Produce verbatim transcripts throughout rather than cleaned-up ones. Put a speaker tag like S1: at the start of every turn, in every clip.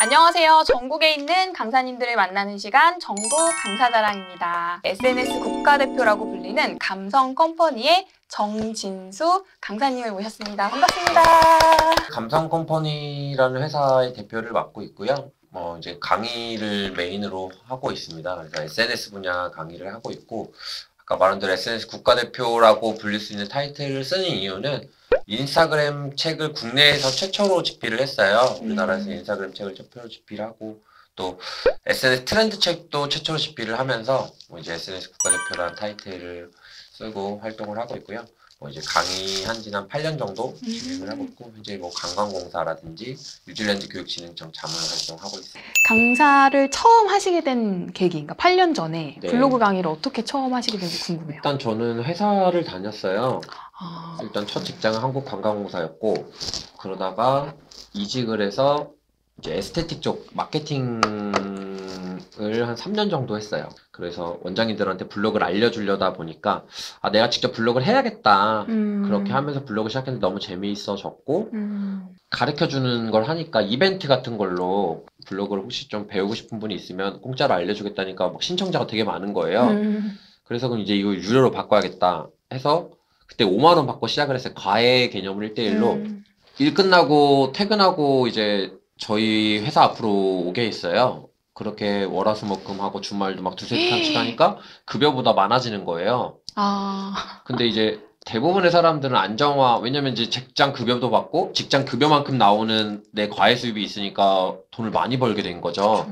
S1: 안녕하세요. 전국에 있는 강사님들을 만나는 시간 전국 강사자랑입니다. 에스엔에스 국가대표라고 불리는 감성 컴퍼니의 정진수 강사님을 모셨습니다. 반갑습니다.
S2: 감성 컴퍼니라는 회사의 대표를 맡고 있고요. 뭐 이제 강의를 메인으로 하고 있습니다. 그래서 에스엔에스 분야 강의를 하고 있고, 아까 말한 대로 에스엔에스 국가대표라고 불릴 수 있는 타이틀을 쓰는 이유는 인스타그램 책을 국내에서 최초로 집필을 했어요. 우리나라에서
S1: 음.
S2: 인스타그램 책을 최초로 집필하고, 또 에스엔에스 트렌드 책도 최초로 집필을 하면서 뭐 이제 에스엔에스 국가대표라는 타이틀을 쓰고 활동을 하고 있고요. 뭐 이제 강의한 지는 한 팔 년 정도 진행을 하고 있고, 현재 뭐 관광공사라든지 뉴질랜드 교육진흥청 자문 활동하고 있습니다.
S1: 강사를 처음 하시게 된 계기인가? 팔 년 전에
S2: 네.
S1: 블로그 강의를 어떻게 처음 하시게 된지 궁금해요.
S2: 일단 저는 회사를 다녔어요.
S1: 아,
S2: 일단 첫 직장은 한국관광공사였고, 그러다가 이직을 해서 이제 에스테틱 쪽 마케팅을 한 삼 년 정도 했어요. 그래서 원장님들한테 블로그를 알려주려다 보니까 아 내가 직접 블로그를 해야겠다.
S1: 음.
S2: 그렇게 하면서 블로그 시작했는데 너무 재미있어졌고,
S1: 음.
S2: 가르쳐주는 걸 하니까 이벤트 같은 걸로 블로그를 혹시 좀 배우고 싶은 분이 있으면 공짜로 알려주겠다니까 막 신청자가 되게 많은 거예요.
S1: 음.
S2: 그래서 그럼 이제 이거 유료로 바꿔야겠다 해서 그때 오만 원 받고 시작을 했어요. 과외 개념을 일 대일로.
S1: 음.
S2: 일 끝나고 퇴근하고 이제 저희 회사 앞으로 오게 있어요. 그렇게 월화수목금하고 주말도 막 두세 시간씩 하니까 급여보다 많아지는 거예요.
S1: 아.
S2: 근데 이제 대부분의 사람들은 안정화, 왜냐면 이제 직장 급여도 받고 직장 급여만큼 나오는 내 과외 수입이 있으니까 돈을 많이 벌게 된 거죠.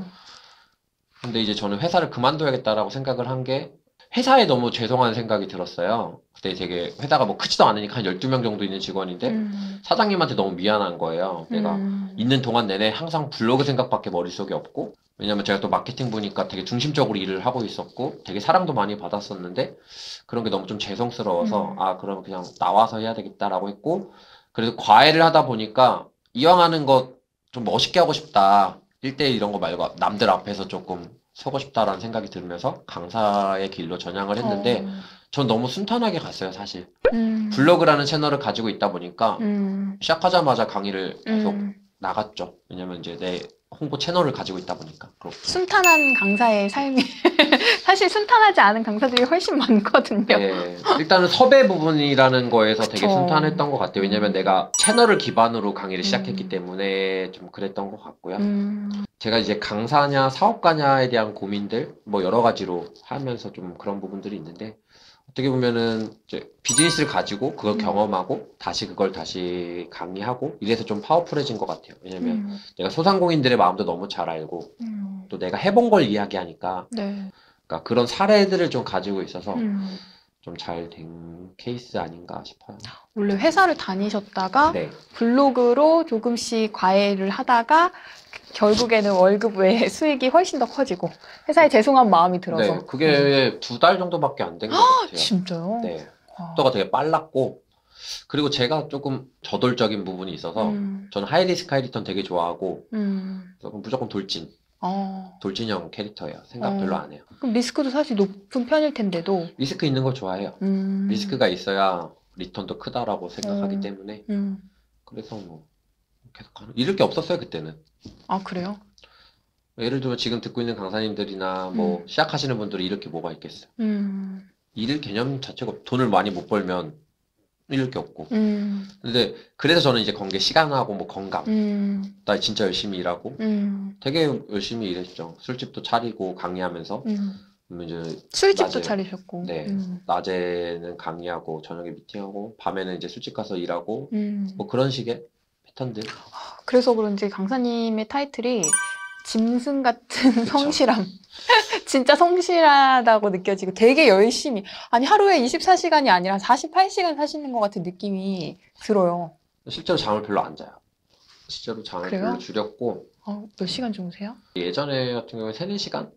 S2: 근데 이제 저는 회사를 그만둬야겠다라고 생각을 한 게 회사에 너무 죄송한 생각이 들었어요. 그때 되게 회사가 뭐 크지도 않으니까 한 열두 명 정도 있는 직원인데
S1: 음.
S2: 사장님한테 너무 미안한 거예요. 내가
S1: 음.
S2: 있는 동안 내내 항상 블로그 생각밖에 머릿속에 없고, 왜냐면 제가 또 마케팅 부니까 되게 중심적으로 일을 하고 있었고 되게 사랑도 많이 받았었는데 그런 게 너무 좀 죄송스러워서
S1: 음.
S2: 아 그러면 그냥 나와서 해야 되겠다라고 했고, 그래서 과외를 하다 보니까 이왕 하는 거 좀 멋있게 하고 싶다. 일 대일 이런 거 말고 남들 앞에서 조금 서고 싶다라는 생각이 들면서 강사의 길로 전향을 했는데
S1: 어.
S2: 전 너무 순탄하게 갔어요, 사실.
S1: 음.
S2: 블로그라는 채널을 가지고 있다 보니까
S1: 음.
S2: 시작하자마자 강의를 계속
S1: 음.
S2: 나갔죠. 왜냐면 이제 내 홍보 채널을 가지고 있다 보니까. 그렇고.
S1: 순탄한 강사의 삶이 사실 순탄하지 않은 강사들이 훨씬 많거든요.
S2: 네, 일단은 섭외 부분이라는 거에서 되게
S1: 그쵸.
S2: 순탄했던 것 같아요. 왜냐면
S1: 음.
S2: 내가 채널을 기반으로 강의를
S1: 음.
S2: 시작했기 때문에 좀 그랬던 것 같고요.
S1: 음.
S2: 제가 이제 강사냐 사업가냐에 대한 고민들 뭐 여러 가지로 하면서 좀 그런 부분들이 있는데, 어떻게 보면은 이제 비즈니스를 가지고 그걸
S1: 음.
S2: 경험하고 다시 그걸 다시 강의하고 이래서 좀 파워풀해진 것 같아요. 왜냐면
S1: 음.
S2: 내가 소상공인들의 마음도 너무 잘 알고
S1: 음.
S2: 또 내가 해본 걸 이야기하니까,
S1: 네.
S2: 그러니까 그런 사례들을 좀 가지고 있어서
S1: 음.
S2: 좀 잘 된 케이스 아닌가 싶어요.
S1: 원래 회사를 다니셨다가
S2: 네.
S1: 블로그로 조금씩 과외를 하다가 결국에는 월급 외에 수익이 훨씬 더 커지고 회사에 죄송한 마음이 들어서.
S2: 네, 그게 두 달 정도밖에 안 된 것 같아요.
S1: 진짜요?
S2: 네.
S1: 아.
S2: 속도가 되게 빨랐고, 그리고 제가 조금 저돌적인 부분이 있어서
S1: 음.
S2: 저는 하이리스크 하이리턴 되게 좋아하고
S1: 음.
S2: 무조건 돌진,
S1: 어.
S2: 돌진형 캐릭터예요. 생각
S1: 어.
S2: 별로 안 해요.
S1: 그럼 리스크도 사실 높은 편일 텐데도.
S2: 리스크 있는 걸 좋아해요.
S1: 음.
S2: 리스크가 있어야 리턴도 크다라고 생각하기
S1: 음.
S2: 때문에.
S1: 음.
S2: 그래서 뭐 계속 하는, 잃을 게 없었어요 그때는.
S1: 아, 그래요?
S2: 예를 들면 지금 듣고 있는 강사님들이나 뭐
S1: 음.
S2: 시작하시는 분들이 잃을 게 뭐가 있겠어요.
S1: 음.
S2: 잃을 개념 자체가 없- 돈을 많이 못 벌면 잃을 게 없고.
S1: 음.
S2: 근데 그래서 저는 이제 건 게 시간하고 뭐 건강.
S1: 음.
S2: 나 진짜 열심히 일하고
S1: 음.
S2: 되게 열심히 일했죠. 술집도 차리고 강의하면서.
S1: 음.
S2: 그러면 이제
S1: 술집도
S2: 낮에-
S1: 차리셨고.
S2: 네.
S1: 음.
S2: 낮에는 강의하고 저녁에 미팅하고 밤에는 이제 술집 가서 일하고
S1: 음.
S2: 뭐 그런 식의 패턴들.
S1: 그래서 그런지 강사님의 타이틀이 짐승 같은
S2: 그쵸.
S1: 성실함. 진짜 성실하다고 느껴지고 되게 열심히. 아니, 하루에 이십사 시간이 아니라 사십팔 시간 사시는 것 같은 느낌이 들어요.
S2: 실제로 잠을 별로 안 자요. 실제로 잠을
S1: 그래요?
S2: 별로 줄였고,
S1: 어, 몇 시간 주무세요?
S2: 예전에 같은 경우에 세네 시간?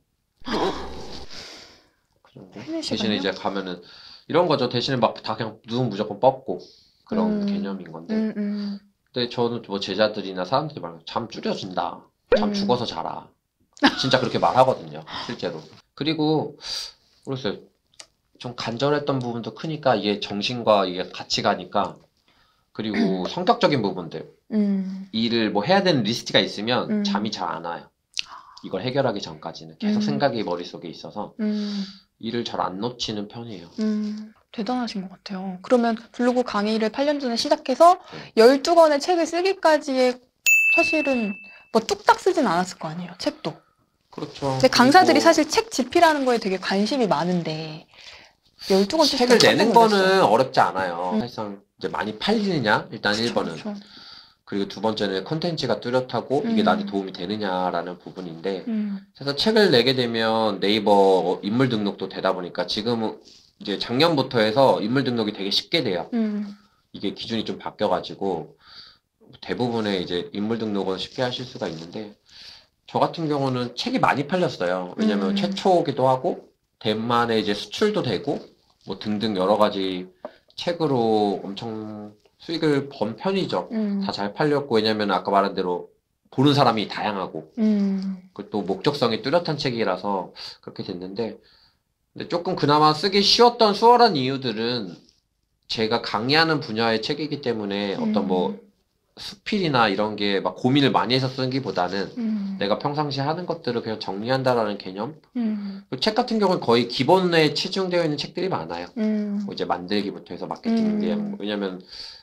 S2: 그 정도?
S1: 세네
S2: 대신에
S1: 시간이요?
S2: 이제 가면은 이런 거죠. 대신에 막 다 그냥 누군 무조건 뻗고 그런
S1: 음.
S2: 개념인 건데.
S1: 음, 음.
S2: 근데 저는 뭐 제자들이나 사람들이 말하면 잠 줄여준다. 잠
S1: 음.
S2: 죽어서 자라. 진짜 그렇게 말하거든요. 실제로. 그리고 모르겠어요. 좀 간절했던 부분도 크니까 이게 정신과 이게 같이 가니까. 그리고 성격적인 부분들.
S1: 음.
S2: 일을 뭐 해야 되는 리스트가 있으면
S1: 음.
S2: 잠이 잘 안 와요. 이걸 해결하기 전까지는 계속
S1: 음.
S2: 생각이 머릿속에 있어서
S1: 음.
S2: 일을 잘 안 놓치는 편이에요.
S1: 음. 대단하신 것 같아요. 그러면 블로그 강의를 팔 년 전에 시작해서
S2: 네.
S1: 열두 권의 책을 쓰기까지의 사실은 뭐 뚝딱 쓰진 않았을 거 아니에요, 책도.
S2: 그렇죠.
S1: 근데 강사들이
S2: 그리고
S1: 사실 책 집필하는 거에 되게 관심이 많은데 열두 권
S2: 책을
S1: 깜짝
S2: 내는
S1: 놀랐어요.
S2: 거는 어렵지 않아요.
S1: 음.
S2: 사실상 이제 많이 팔리느냐 일단
S1: 그쵸,
S2: 일 번은
S1: 그쵸.
S2: 그리고 두 번째는 콘텐츠가 뚜렷하고 이게
S1: 음.
S2: 나한테 도움이 되느냐라는 부분인데
S1: 음.
S2: 그래서 책을 내게 되면 네이버 인물 등록도 되다 보니까 지금은 이제 작년부터 해서 인물 등록이 되게 쉽게 돼요.
S1: 음.
S2: 이게 기준이 좀 바뀌어가지고 대부분의 이제 인물 등록은 쉽게 하실 수가 있는데 저 같은 경우는 책이 많이 팔렸어요. 왜냐면
S1: 음.
S2: 최초기도 하고 대만에 이제 수출도 되고 뭐 등등 여러 가지 책으로 엄청 수익을 번 편이죠.
S1: 음.
S2: 다 잘 팔렸고 왜냐면 아까 말한 대로 보는 사람이 다양하고
S1: 음.
S2: 그 또 목적성이 뚜렷한 책이라서 그렇게 됐는데 근데 조금 그나마 쓰기 쉬웠던 수월한 이유들은 제가 강의하는 분야의 책이기 때문에 어떤 뭐
S1: 음.
S2: 수필이나 이런 게 막 고민을 많이 해서 쓰기보다는
S1: 음.
S2: 내가 평상시에 하는 것들을 그냥 정리한다라는 개념.
S1: 음.
S2: 그책 같은 경우는 거의 기본에 치중되어 있는 책들이 많아요.
S1: 음.
S2: 뭐 이제 만들기부터 해서 마케팅에
S1: 음.
S2: 대한 거. 왜냐면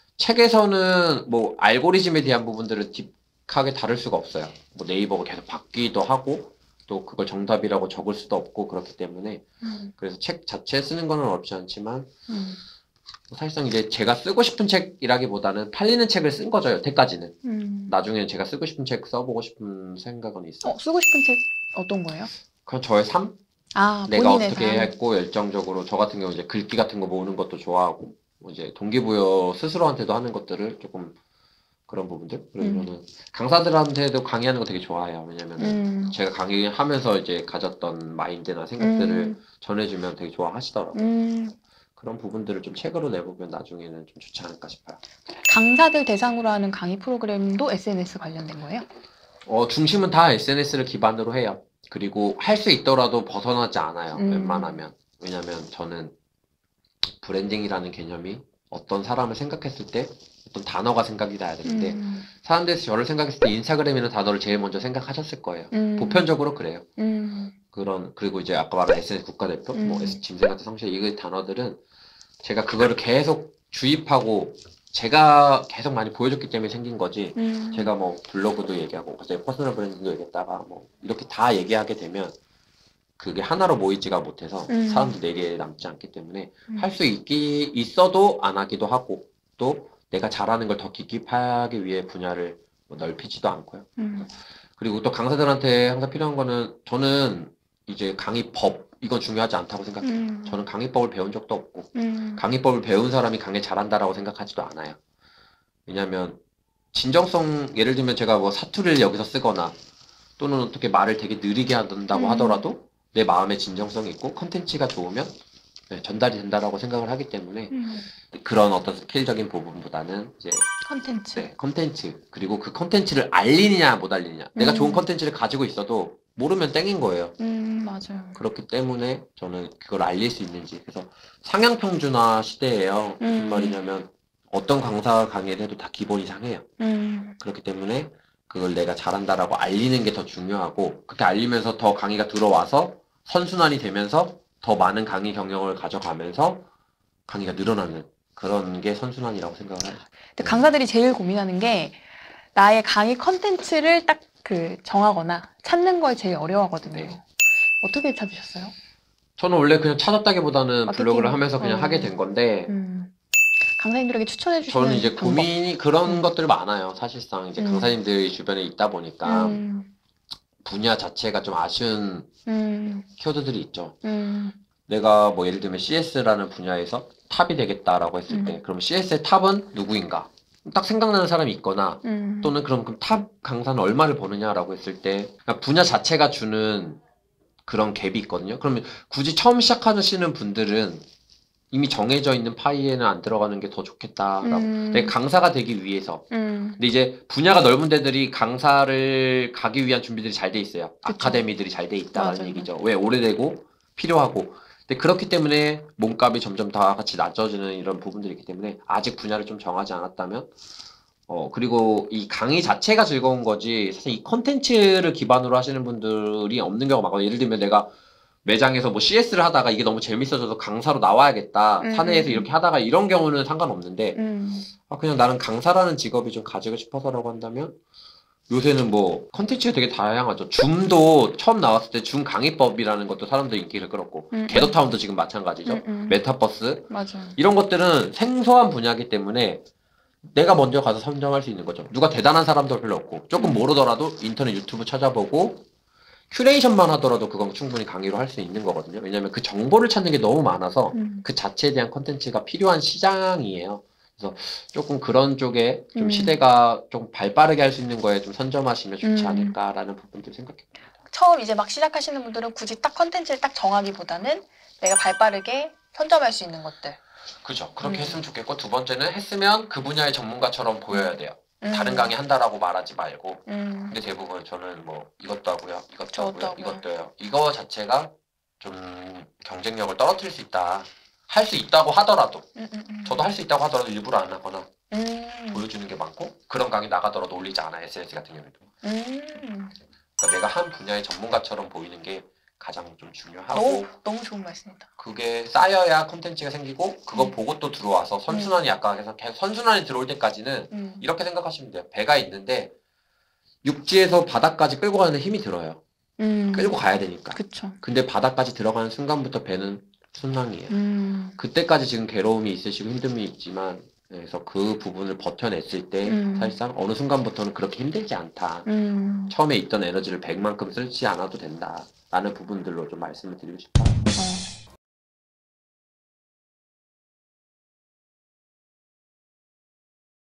S2: 책에서는 뭐 알고리즘에 대한 부분들을 딥하게 다룰 수가 없어요. 뭐 네이버가 계속 바뀌기도 하고 또 그걸 정답이라고 적을 수도 없고 그렇기 때문에
S1: 음.
S2: 그래서 책 자체 쓰는 거는 어렵지 않지만
S1: 음.
S2: 사실상 이제 제가 쓰고 싶은 책이라기보다는 팔리는 책을 쓴 거죠, 여태까지는.
S1: 음.
S2: 나중에 제가 쓰고 싶은 책 써보고 싶은 생각은 있어요.
S1: 어, 쓰고 싶은 책 어떤 거예요?
S2: 그건 저의 삶?
S1: 아,
S2: 내가
S1: 본인의
S2: 어떻게
S1: 삶.
S2: 했고, 열정적으로, 저 같은 경우 이제 글귀 같은 거 모으는 것도 좋아하고, 뭐 이제 동기부여 스스로한테도 하는 것들을 조금 그런 부분들. 그리고
S1: 음.
S2: 저는 강사들한테도 강의하는 거 되게 좋아해요. 왜냐면은
S1: 음.
S2: 제가 강의하면서 이제 가졌던 마인드나 생각들을
S1: 음.
S2: 전해주면 되게 좋아하시더라고요.
S1: 음.
S2: 그런 부분들을 좀 책으로 내보면 나중에는 좀 좋지 않을까 싶어요.
S1: 강사들 대상으로 하는 강의 프로그램도 에스엔에스 관련된 거예요?
S2: 어, 중심은 다 에스엔에스를 기반으로 해요. 그리고 할 수 있더라도 벗어나지 않아요.
S1: 음.
S2: 웬만하면. 왜냐면 저는 브랜딩이라는 개념이 어떤 사람을 생각했을 때 어떤 단어가 생각이 나야 되는데
S1: 음.
S2: 사람들이 저를 생각했을 때 인스타그램이라는 단어를 제일 먼저 생각하셨을 거예요.
S1: 음.
S2: 보편적으로 그래요.
S1: 음.
S2: 그런 그리고 이제 아까 말한 에스엔에스 국가대표,
S1: 음.
S2: 뭐 짐승 같은 성실 이 단어들은 제가 그거를 계속 주입하고 제가 계속 많이 보여줬기 때문에 생긴 거지.
S1: 음.
S2: 제가 뭐 블로그도 얘기하고 갑자기 퍼스널 브랜딩도 얘기했다가 뭐 이렇게 다 얘기하게 되면 그게 하나로 모이지가 못해서
S1: 음.
S2: 사람들 내리에 남지 않기 때문에
S1: 음.
S2: 할 수 있기 있어도 안 하기도 하고 또 내가 잘하는 걸 더 깊이 파기 위해 분야를 뭐 넓히지도 않고요.
S1: 음.
S2: 그리고 또 강사들한테 항상 필요한 거는 저는 이제 강의법 이건 중요하지 않다고 생각해요.
S1: 음.
S2: 저는 강의법을 배운 적도 없고
S1: 음.
S2: 강의법을 배운 사람이 강의 잘한다라고 생각하지도 않아요. 왜냐면 진정성 예를 들면 제가 뭐 사투리를 여기서 쓰거나 또는 어떻게 말을 되게 느리게 한다고
S1: 음.
S2: 하더라도 내 마음에 진정성이 있고 컨텐츠가 좋으면 네, 전달이 된다라고 생각을 하기 때문에
S1: 음.
S2: 그런 어떤 스킬적인 부분보다는 이제
S1: 컨텐츠.
S2: 네, 컨텐츠 그리고 그 컨텐츠를 알리느냐 못 알리느냐 내가
S1: 음.
S2: 좋은 컨텐츠를 가지고 있어도 모르면 땡인 거예요.
S1: 음, 맞아요.
S2: 그렇기 때문에 저는 그걸 알릴 수 있는지 그래서 상향평준화 시대예요. 무슨
S1: 음.
S2: 말이냐면 어떤 강사 강의를 해도 다 기본이 상해요.
S1: 음.
S2: 그렇기 때문에 그걸 내가 잘한다라고 알리는 게 더 중요하고 그렇게 알리면서 더 강의가 들어와서 선순환이 되면서 더 많은 강의 경력을 가져가면서 강의가 늘어나는 그런 게 선순환이라고 생각을 해요.
S1: 근데 강사들이 제일 고민하는 게 나의 강의 컨텐츠를 딱 그 정하거나 찾는 걸 제일 어려워하거든요.
S2: 네.
S1: 어떻게 찾으셨어요?
S2: 저는 원래 그냥 찾았다기보다는
S1: 마케팅,
S2: 블로그를 하면서 그냥
S1: 어.
S2: 하게 된 건데
S1: 음. 강사님들에게 추천해 주시는
S2: 저는 이제
S1: 방법.
S2: 고민이 그런
S1: 음.
S2: 것들 많아요. 사실상 이제
S1: 음.
S2: 강사님들이 주변에 있다 보니까
S1: 음.
S2: 분야 자체가 좀 아쉬운
S1: 음.
S2: 키워드들이 있죠.
S1: 음.
S2: 내가 뭐 예를 들면 씨에스라는 분야에서 탑이 되겠다라고 했을
S1: 음.
S2: 때 그럼 씨에스의 탑은 누구인가? 딱 생각나는 사람이 있거나
S1: 음.
S2: 또는 그럼 그럼 탑 강사는 얼마를 버느냐라고 했을 때 그러니까 분야 자체가 주는 그런 갭이 있거든요. 그러면 굳이 처음 시작하시는 분들은 이미 정해져 있는 파이에는 안 들어가는 게 더 좋겠다라고.
S1: 음.
S2: 내가 강사가 되기 위해서.
S1: 음.
S2: 근데 이제 분야가 넓은 데들이 강사를 가기 위한 준비들이 잘 돼 있어요.
S1: 그쵸.
S2: 아카데미들이 잘 돼 있다라는
S1: 맞아요.
S2: 얘기죠. 왜 오래되고 필요하고. 근데 그렇기 때문에 몸값이 점점 다 같이 낮아지는 이런 부분들이 있기 때문에 아직 분야를 좀 정하지 않았다면 어, 그리고 이 강의 자체가 즐거운 거지, 사실 이 컨텐츠를 기반으로 하시는 분들이 없는 경우가 많거든요. 예를 들면 내가 매장에서 뭐 씨에스를 하다가 이게 너무 재밌어져서 강사로 나와야겠다.
S1: 음,
S2: 사내에서
S1: 음,
S2: 이렇게 하다가 이런 경우는 상관없는데,
S1: 음.
S2: 아, 그냥 나는 강사라는 직업이 좀 가지고 싶어서라고 한다면, 요새는 뭐 컨텐츠가 되게 다양하죠. 줌도 처음 나왔을 때 줌 강의법이라는 것도 사람들 인기를 끌었고,
S1: 음,
S2: 궤도타운도 지금 마찬가지죠.
S1: 음, 음.
S2: 메타버스.
S1: 맞아요.
S2: 이런 것들은 생소한 분야이기 때문에 내가 먼저 가서 선정할 수 있는 거죠. 누가 대단한 사람도 별로 없고, 조금
S1: 음.
S2: 모르더라도 인터넷 유튜브 찾아보고, 큐레이션만 하더라도 그건 충분히 강의로 할 수 있는 거거든요. 왜냐면 그 정보를 찾는 게 너무 많아서
S1: 음.
S2: 그 자체에 대한 컨텐츠가 필요한 시장이에요. 그래서 조금 그런 쪽에 좀
S1: 음.
S2: 시대가 좀 발빠르게 할 수 있는 거에 좀 선점하시면 좋지
S1: 음.
S2: 않을까라는 부분들 생각해봅니다.
S1: 처음 이제 막 시작하시는 분들은 굳이 딱 컨텐츠를 딱 정하기보다는 내가 발빠르게 선점할 수 있는 것들.
S2: 그죠. 그렇게
S1: 음.
S2: 했으면 좋겠고, 두 번째는 했으면 그 분야의 전문가처럼 보여야 돼요.
S1: 음.
S2: 다른 강의 한다라고 말하지 말고.
S1: 음.
S2: 근데 대부분 저는 뭐 이것도 하고요, 이것도
S1: 저것도
S2: 하고요,
S1: 하고요.
S2: 이것도 해요. 이거 자체가 좀 경쟁력을 떨어뜨릴 수 있다. 할 수 있다고 하더라도,
S1: 음, 음, 음.
S2: 저도 할 수 있다고 하더라도 일부러 안 하거나
S1: 음.
S2: 보여주는 게 많고, 그런 강의 나가더라도 올리지 않아, 에스엔에스 같은 경우에도.
S1: 음.
S2: 그러니까 내가 한 분야의 전문가처럼 보이는 게 가장 좀 중요하고,
S1: 너무 너무 좋은 말씀이다.
S2: 그게 쌓여야 콘텐츠가 생기고, 그거
S1: 음.
S2: 보고 또 들어와서 선순환이 아까 해서 계속 선순환이 들어올 때까지는
S1: 음.
S2: 이렇게 생각하시면 돼요. 배가 있는데 육지에서 바닥까지 끌고 가는 힘이 들어요.
S1: 음.
S2: 끌고 가야 되니까.
S1: 그쵸.
S2: 근데 바닥까지 들어가는 순간부터 배는 순항이에요.
S1: 음.
S2: 그때까지 지금 괴로움이 있으시고 힘듦이 있지만, 그래서 그 부분을 버텨냈을 때
S1: 음.
S2: 사실상 어느 순간부터는 그렇게 힘들지 않다.
S1: 음.
S2: 처음에 있던 에너지를 백만큼 쓰지 않아도 된다. 라는 부분들로 좀 말씀을 드리고 싶어요.
S1: 어.